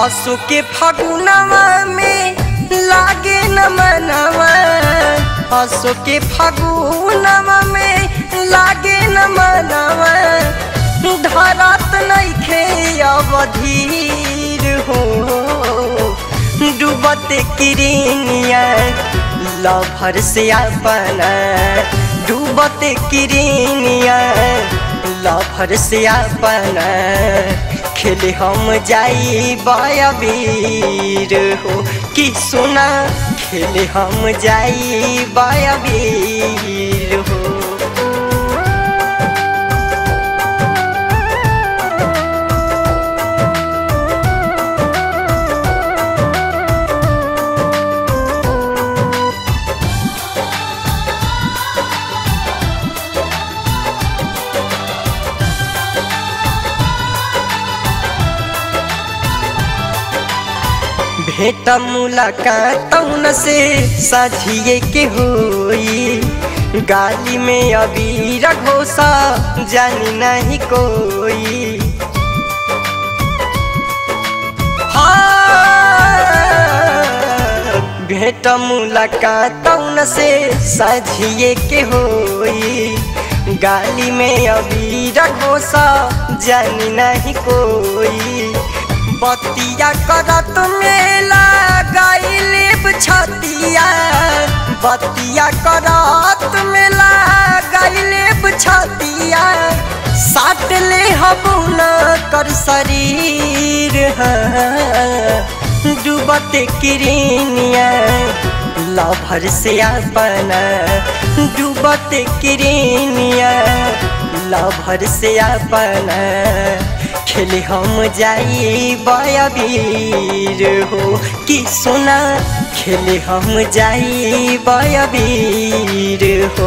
आंसू के फगुनवा में लागे न मनवा, आंसू के फगुनवा में लागे न मनवा, धरत नइखे अवधीर हो, डूबत किरनिया लभर से अपना, डूबत किरनिया लभर से अपना, खेले हम जाई बायाबीर हो कि सुना, खेले हम जाई बायाबीर हो। भेट मुलाकात से साझिए के होई, गाली में अबीर घोषा जानी नहीं कोई। भेट मुलाकात से साझिए के होई, गाली में अबीर घोषा जानी नहीं कोई। बतिया करत मेला गाइले छतिया, बतिया करत मेला गाइले छतिया, साट ले हबुन कर शरीर, डूबत किरनिया लभर से अपना, डूबत किरनिया लभर से अपना, खेले हम जाई बायाबीर हो कि सुना, खेले हम जाई बायाबीर हो।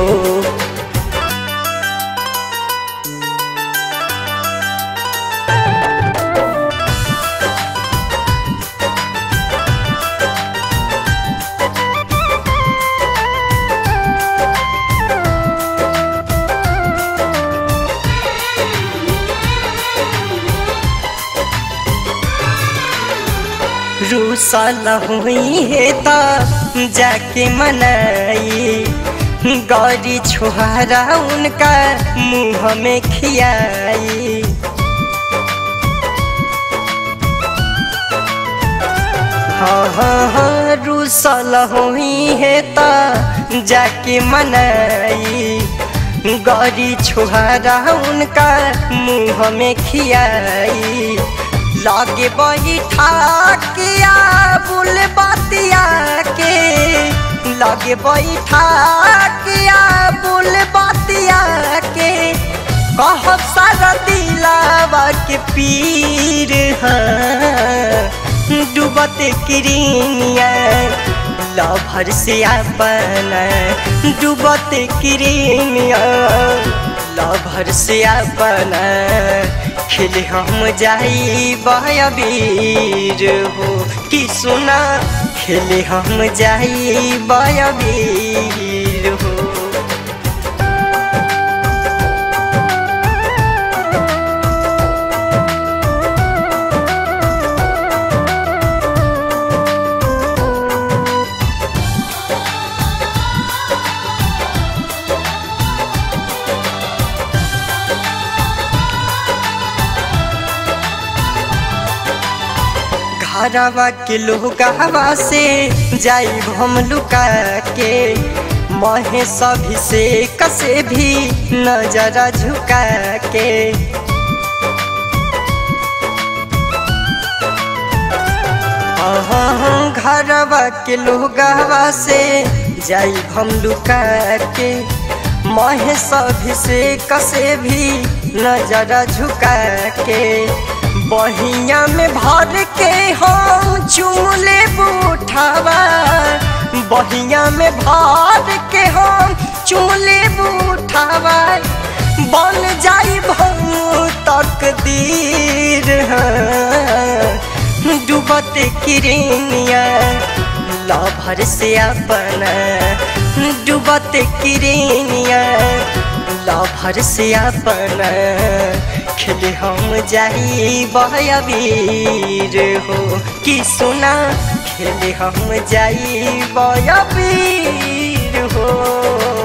रूसल हुई है ता जाके मनाई, गौरी छुहारा उनका मुँह में खियाई। हाँ हाँ हाँ रूसल हुई है ता जाके मनाई, गौरी छुहारा उनका मुँह में खियाई। लागे बैठा किया बुल बातिया के, लागे बैठा किया बुल बातिया के, कहब सारा दिलावा के पीर, डूबत किरनिया लभर से अपना, डूबत किरनिया लभर से अपना, खेले हम जाई बायाबीर हो कि सुना, खेले हम जाई बायाबीर हो। घरवा के लोगवा से जाई हम लुका के, महे सभी से कसे भी नजरा झुका के। घरवा के लोगवा से जाई हम लुका के, महे सभी से कसे भी नजरा झुका के। बहिया में भर के हम चुमले बूठावा, बहिया में भर के हम चुमले बूठावा, बन जाई हम तकदीर, डूबत किरनिया लभर से अपना, डूबत किरनिया लभर से अपना, खेले हम जाई बहबीर हो कि सुना खेले हम जाई बहबीर हो।